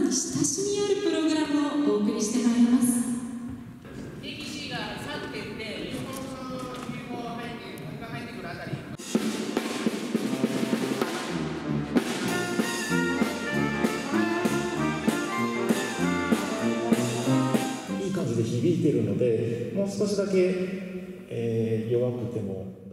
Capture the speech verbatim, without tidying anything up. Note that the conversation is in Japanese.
親しみあるプログラムをお送りしてまいります。 エービーシー がさんって言って日本の流行が入って文化が入ってくるあたり、 いい感じで響いているので、もう少しだけ、えー、弱くても